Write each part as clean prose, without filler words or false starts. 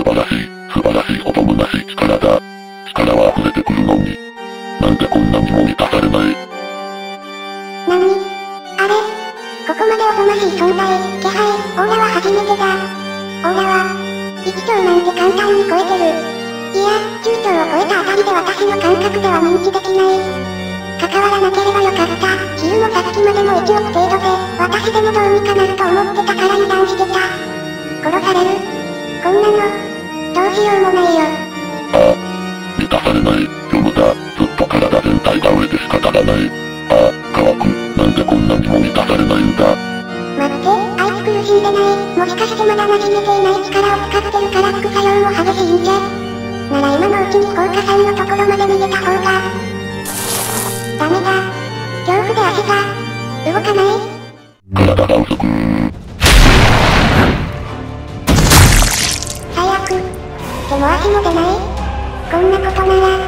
素晴らしいほど虚しい力だ。力は溢れてくるのに。なんでこんなにも満たされない。 なに？あれ？ここまでおぞましい存在、気配、オーラは初めてだ。オーラは、1兆なんて簡単に超えてる。いや、9兆を超えたあたりで私の感覚では認知できない。関わらなければよかった。昼もさっきまでも1億程度で、私でもどうにかなると思ってたから油断してた。殺される？こんなの、どうしようもないよ。 ああ。満たされない。虚無だ。ずっと体全体が飢えて仕方がない。ああ、乾く。なんでこんなにも満たされないんだ。 待って、あいつ苦しんでない？もしかしてまだ馴染めていない力を使ってるから副作用も激しいんじゃ。なら今のうちに放火さんのところまで逃げた方が。ダメだ。恐怖で足が、動かない？ 体が薄く最悪。手も足も出ない？こんなことなら、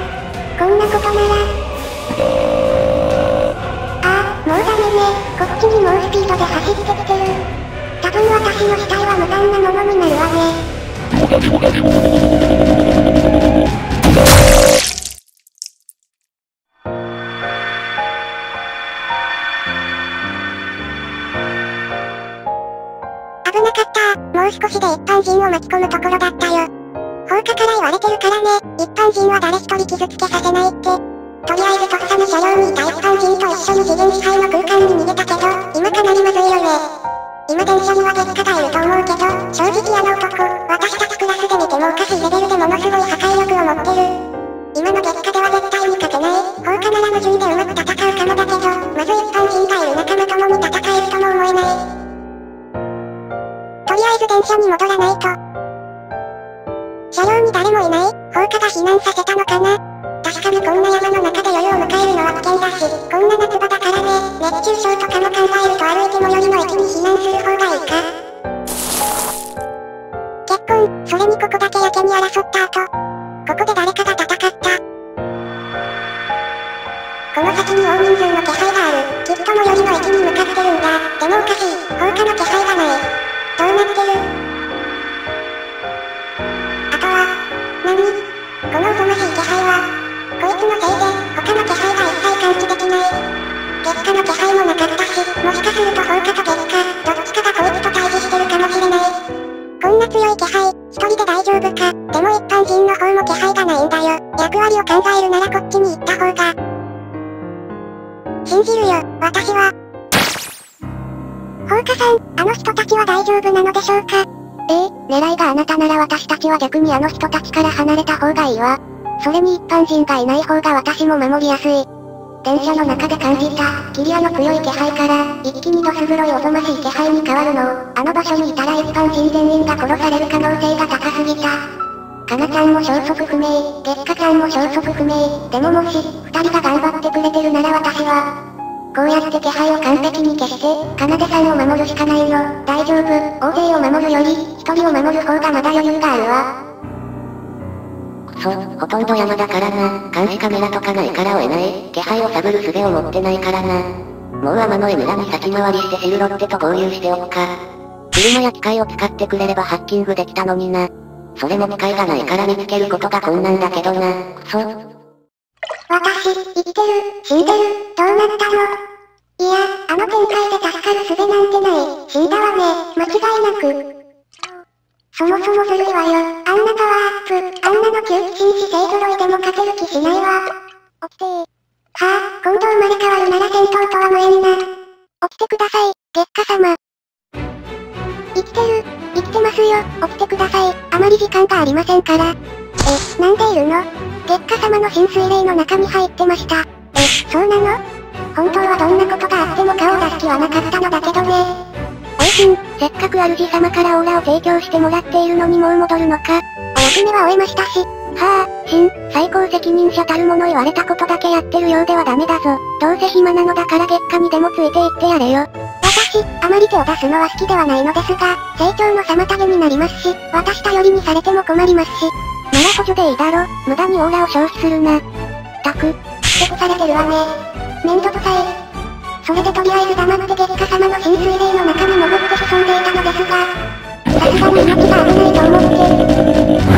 ああ、もうダメね。こっちに猛スピードで走ってきてる。多分私の死体は無残なものになるわね。危なかった。もう少しで一般人を巻き込むところだったよ。放火から言われてるからね。一般人は誰一人傷つけさせないって。とりあえずとっさに車両にいた一般人と一緒に次元支配の空間に逃げたけど、今かなりまずいよね。今電車には月下がいると思うけど、正直あの男、私たちクラスで見てもおかしいレベルでものすごい破壊力を持ってる。今の月下では絶対に勝てない。放火なら無人でうまく戦うかもだけど、まず一般人がいる仲間ともに戦えるとも思えない。とりあえず電車に戻らないと。車両に誰もいない？放火が避難させたのかな？確かにこんな山の中で夜を迎えるのは危険だし、こんな夏場だからね、熱中症とかも考えると歩いてもよりの駅に避難する方がいいか。結婚、それにここだけやけに争った後、ここで誰かが戦った。この先に大人数の気配がある。きっと最寄りの駅に向かってるんだ。でもおかしい、放火の気配がない。どうなってる？あとは、何？このおぞましい気配は、こいつのせいで、他の気配が一切感知できない。月下の気配もなかったし、もしかすると放火と月下、どっちかがこいつと対峙してるかもしれない。こんな強い気配、一人で大丈夫か。でも一般人の方も気配がないんだよ。役割を考えるならこっちに行った方が。信じるよ、私は。放火さん、あの人たちは大丈夫なのでしょうか？狙いがあなたなら私たちは逆にあの人たちから離れた方がいいわ。それに一般人がいない方が私も守りやすい。電車の中で感じた、キリアの強い気配から、一気にどす黒いおぞましい気配に変わるのを、あの場所にいたら一般人全員が殺される可能性が高すぎた。かなちゃんも消息不明、月下ちゃんも消息不明。でももし、二人が頑張ってくれてるなら私は、こうやって気配を完璧に消して、かなでさんを守るしかないの。大丈夫、大勢を守るより、一人を守る方がまだ余裕があるわ。 ほとんど山だからな。監視カメラとかないから追えない。気配を探る術を持ってないからな。もう天の江村に先回りしてシルロッテと合流しておくか。車や機械を使ってくれればハッキングできたのにな。それも機械がないから見つけることが困難だけどな。 私、生きてる、死んでる、どうなったの？いや、あの展開で助かる術なんてない。死んだわね、間違いなく。そもそもずるいわよ。あんなパワーアップ、あんなの旧騎士勢揃いでも勝てる気しないわ。起きてー。はあ、今度生まれ変わるなら戦闘とは無縁な。起きてください、月下様。生きてる、生きてますよ、起きてください。あまり時間がありませんから。なんでいるの？月下様の浸水霊の中に入ってました。そうなの？本当はどんなことがあっても顔を出す気はなかったのだけどね。おいしん、せっかく主様からオーラを提供してもらっているのにもう戻るのか？お役目は終えましたし。はあ、しん、最高責任者たるもの言われたことだけやってるようではダメだぞ。どうせ暇なのだから月下にでもついていってやれよ。私、あまり手を出すのは好きではないのですが、成長の妨げになりますし、私頼りにされても困りますし。なら補助でいいだろ、無駄にオーラを消費するな。たく、ふてくされてるわね。めんどくさい。それでとりあえず黙って月下様の浸水霊の中に潜って潜んでいたのですが、さすがに命が危ないと思って。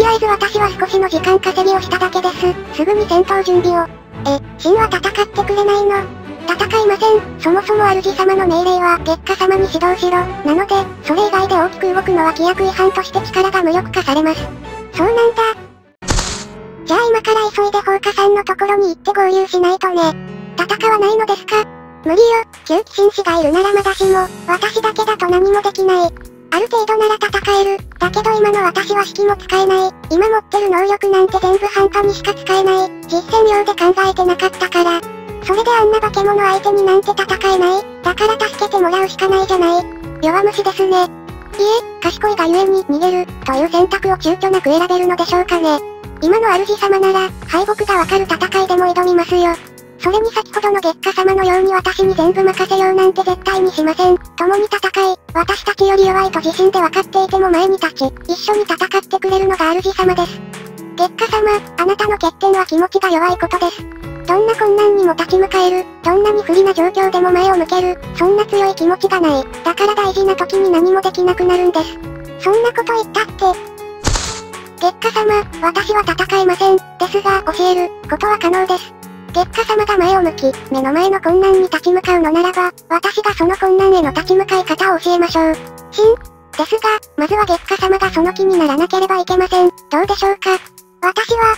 あえず私は少しの時間稼ぎをしただけです。すぐに戦闘準備を。秦は戦ってくれないの？戦いません。そもそも主様の命令は月下様に指導しろ。なので、それ以外で大きく動くのは規約違反として力が無力化されます。そうなんだ。じゃあ今から急いで放火さんのところに行って合流しないとね。戦わないのですか？無理よ。旧騎士士がいるならまだしも、私だけだと何もできない。ある程度なら戦える。だけど今の私は式も使えない。今持ってる能力なんて全部半端にしか使えない。実戦用で考えてなかったから。それであんな化け物相手になんて戦えない。だから助けてもらうしかないじゃない。弱虫ですね。いえ、賢いがゆえに逃げる、という選択を躊躇なく選べるのでしょうかね。今の主様なら、敗北がわかる戦いでも挑みますよ。それに先ほどの月下様のように私に全部任せようなんて絶対にしません。共に戦い、私たちより弱いと自身で分かっていても前に立ち、一緒に戦ってくれるのが主様です。月下様、あなたの欠点は気持ちが弱いことです。どんな困難にも立ち向かえる、どんなに不利な状況でも前を向ける、そんな強い気持ちがない。だから大事な時に何もできなくなるんです。そんなこと言ったって。月下様、私は戦えません。ですが、教えることは可能です。月下様が前を向き、目の前の困難に立ち向かうのならば、私がその困難への立ち向かい方を教えましょう。ですが、まずは月下様がその気にならなければいけません。どうでしょうか？私は、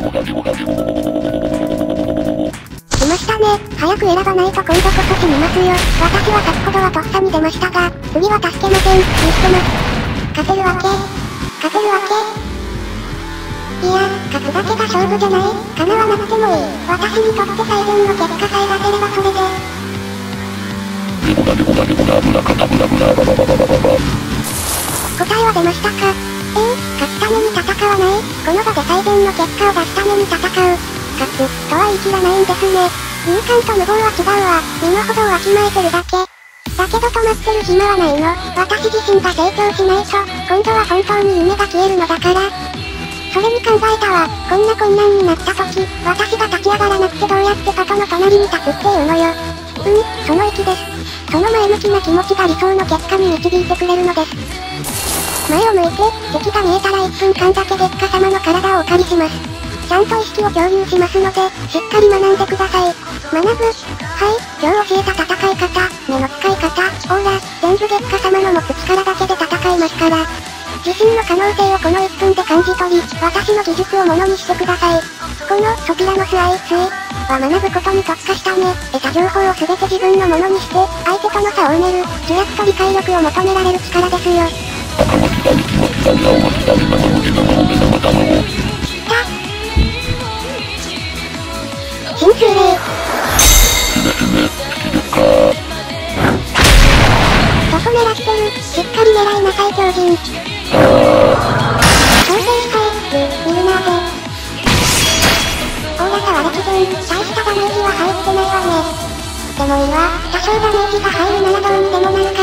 来ましたね。早く選ばないと今度こそ死にますよ。私は先ほどはとっさに出ましたが、次は助けません。見つけます。勝てるわけ？いや、勝つだけが勝負じゃない。叶わなくてもいい。私にとって最善の結果さえ出せればそれで。答えは出ましたか？勝つために戦わない？この場で最善の結果を出すために戦う。勝つ、とは言い切らないんですね。勇敢と無謀は違うわ。身の程をわきまえてるだけ。だけど止まってる暇はないの。私自身が成長しないと、今度は本当に夢が消えるのだから。それに考えたわ。こんな困難になった時、私が立ち上がらなくてどうやってパトの隣に立つっていうのよ。その域です。その前向きな気持ちが理想の結果に導いてくれるのです。前を向いて、敵が見えたら1分間だけ月下様の体をお借りします。ちゃんと意識を共有しますので、しっかり学んでください。学ぶ？今日教えた戦い方、目の使い方、オーラ、全部月下様の持つ力だけで戦いますから。自身の可能性をこの1分で感じ取り、私の技術をものにしてください。この、ソピラノスアイスは学ぶことに特化したね。得た情報を全て自分のものにして、相手との差を埋める、呪訳と理解力を求められる力ですよ。新水霊。どこ狙ってる？しっかり狙いなさい強靭。調整回復、ミルナーで。オーラが割れ基準、大したダメージは入ってないわね。でもいいわ、多少ダメージが入るならどうにでもなるから。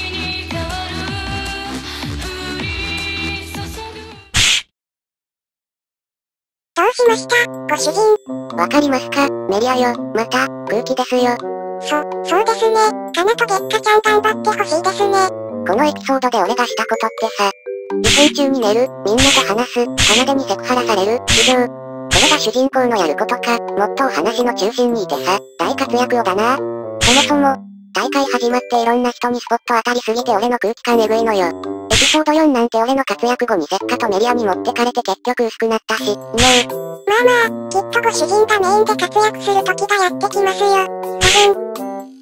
どうしました、ご主人。わかりますか、メリアよ、また、空気ですよ。そうですね。カナと月下ちゃん頑張ってほしいですね。このエピソードで俺がしたことってさ、離婚中に寝る、みんなと話す、奏でにセクハラされる、以上。これが主人公のやることか、もっとお話の中心にいてさ、大活躍をだな。そもそも、大会始まっていろんな人にスポット当たりすぎて俺の空気感えぐいのよ。エピソード4なんて俺の活躍後に月下とメリアに持ってかれて結局薄くなったし、まあ、きっとご主人がメインで活躍する時がやってきますよ。多分。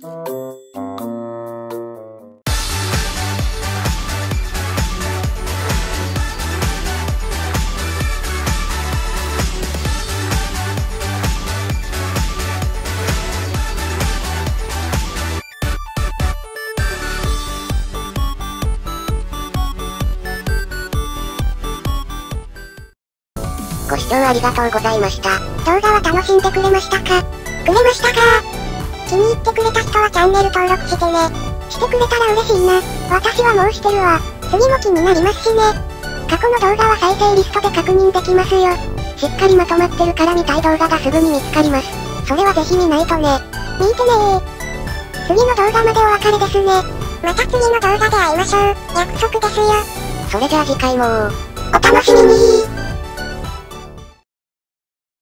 ご視聴ありがとうございました。動画は楽しんでくれましたか？気に入ってくれた人はチャンネル登録してね。してくれたら嬉しいな。私はもうしてるわ。次も気になりますしね。過去の動画は再生リストで確認できますよ。しっかりまとまってるから見たい動画がすぐに見つかります。それはぜひ見ないとね。見てねー。次の動画までお別れですね。また次の動画で会いましょう。約束ですよ。それじゃあ次回もお楽しみにー。